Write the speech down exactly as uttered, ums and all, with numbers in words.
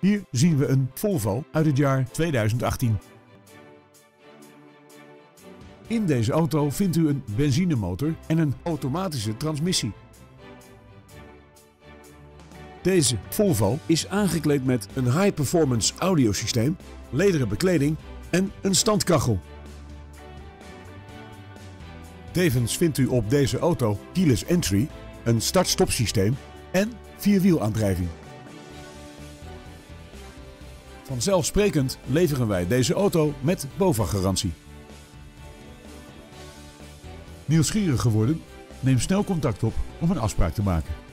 Hier zien we een Volvo uit het jaar tweeduizend achttien. In deze auto vindt u een benzinemotor en een automatische transmissie. Deze Volvo is aangekleed met een high-performance audiosysteem, lederen bekleding en een standkachel. Tevens vindt u op deze auto keyless entry, een start-stop systeem en vierwielaandrijving. Vanzelfsprekend leveren wij deze auto met BOVAG-garantie. Nieuwsgierig geworden? Neem snel contact op om een afspraak te maken.